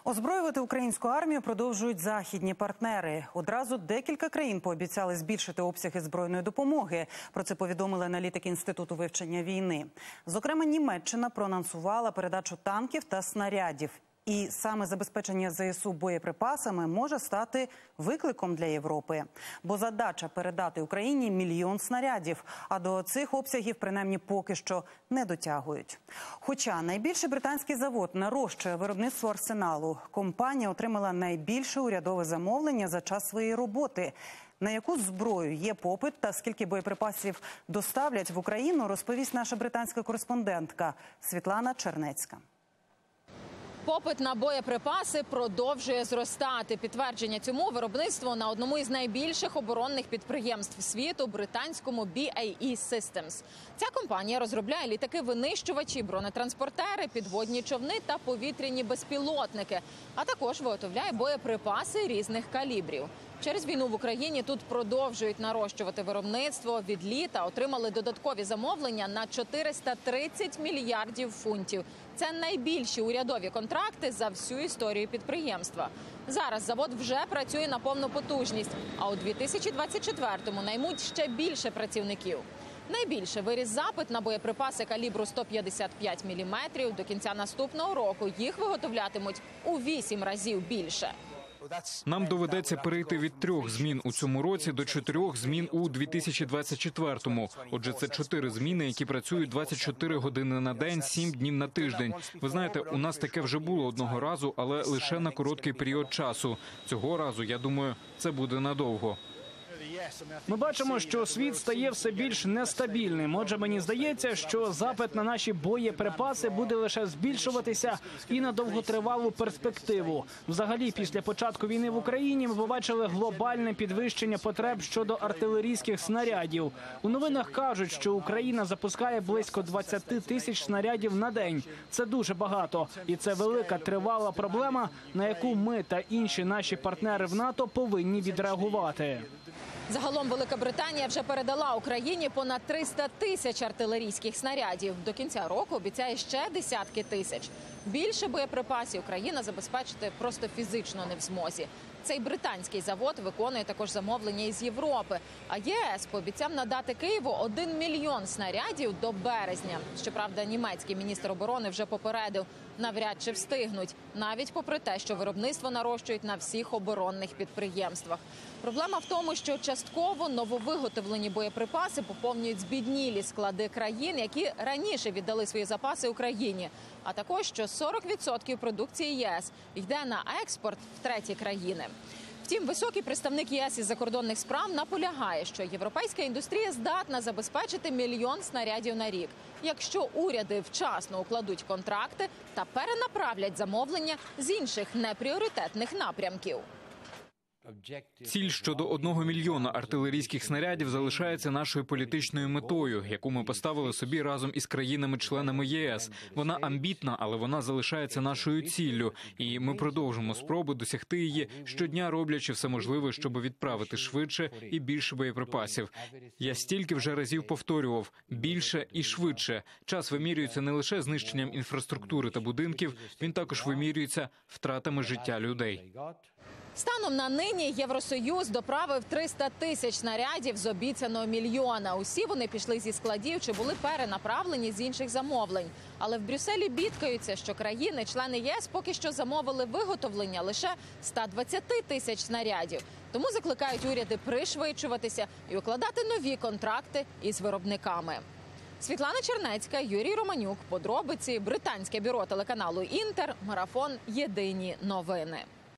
Озброювати українську армію продовжують західні партнери. Одразу декілька країн пообіцяли збільшити обсяги збройної допомоги. Про це повідомили аналітики Інституту вивчення війни. Зокрема, Німеччина проанонсувала передачу танків та снарядів. І саме забезпечення ЗСУ боєприпасами може стати викликом для Європи. Бо задача передати Україні 1 мільйон снарядів. А до цих обсягів, принаймні, поки що не дотягують. Хоча найбільший британський завод нарощує виробництво арсеналу. Компанія отримала найбільше урядове замовлення за час своєї роботи. На яку зброю є попит та скільки боєприпасів доставлять в Україну, розповість наша британська кореспондентка Світлана Чернецька. Попит на боєприпаси продовжує зростати. Підтвердження цьому – виробництво на одному із найбільших оборонних підприємств світу – британському BAE Systems. Ця компанія розробляє літаки-винищувачі, бронетранспортери, підводні човни та повітряні безпілотники, а також виготовляє боєприпаси різних калібрів. Через війну в Україні тут продовжують нарощувати виробництво. Від літа отримали додаткові замовлення на 430 мільярдів фунтів. Це найбільші урядові контракти за всю історію підприємства. Зараз завод вже працює на повну потужність, а у 2024-му наймуть ще більше працівників. Найбільше виріс запит на боєприпаси калібру 155 мм. До кінця наступного року їх виготовлятимуть у 8 разів більше. Нам доведеться перейти від 3 змін у цьому році до 4 змін у 2024-му. Отже, це 4 зміни, які працюють 24 години на день, 7 днів на тиждень. Ви знаєте, у нас таке вже було одного разу, але лише на короткий період часу. Цього разу, я думаю, це буде надовго. Ми бачимо, що світ стає все більш нестабільним. Отже, мені здається, що запит на наші боєприпаси буде лише збільшуватися і на довготривалу перспективу. Взагалі, після початку війни в Україні ми побачили глобальне підвищення потреб щодо артилерійських снарядів. У новинах кажуть, що Україна запускає близько 20 тисяч снарядів на день. Це дуже багато. І це велика тривала проблема, на яку ми та інші наші партнери в НАТО повинні відреагувати. Загалом Велика Британія вже передала Україні понад 300 тисяч артилерійських снарядів. До кінця року обіцяє ще десятки тисяч. Більше боєприпасів країна забезпечити просто фізично не в змозі. Цей британський завод виконує також замовлення із Європи. А ЄС пообіцяв надати Києву 1 мільйон снарядів до березня. Щоправда, німецький міністр оборони вже попередив, навряд чи встигнуть, навіть попри те, що виробництво нарощують на всіх оборонних підприємствах. Проблема в тому, що частково нововиготовлені боєприпаси поповнюють збіднілі склади країн, які раніше віддали свої запаси Україні. А також, що 40% продукції ЄС йде на експорт в треті країни. Втім, високий представник ЄС із закордонних справ наполягає, що європейська індустрія здатна забезпечити 1 мільйон снарядів на рік, якщо уряди вчасно укладуть контракти та перенаправлять замовлення з інших непріоритетних напрямків. Ціль щодо 1 мільйона артилерійських снарядів залишається нашою політичною метою, яку ми поставили собі разом із країнами-членами ЄС. Вона амбітна, але вона залишається нашою ціллю. І ми продовжимо спроби досягти її, щодня роблячи все можливе, щоб відправити швидше і більше боєприпасів. Я стільки вже разів повторював – більше і швидше. Час вимірюється не лише знищенням інфраструктури та будинків, він також вимірюється втратами життя людей. Станом на нині Євросоюз доправив 300 тисяч снарядів з обіцяного 1 мільйона. Усі вони пішли зі складів чи були перенаправлені з інших замовлень. Але в Брюсселі бідкаються, що країни-члени ЄС поки що замовили виготовлення лише 120 тисяч снарядів. Тому закликають уряди пришвидшуватися і укладати нові контракти із виробниками. Світлана Чернецька, Юрій Романюк. Подробиці. Британське бюро телеканалу «Інтер». Марафон. Єдині новини.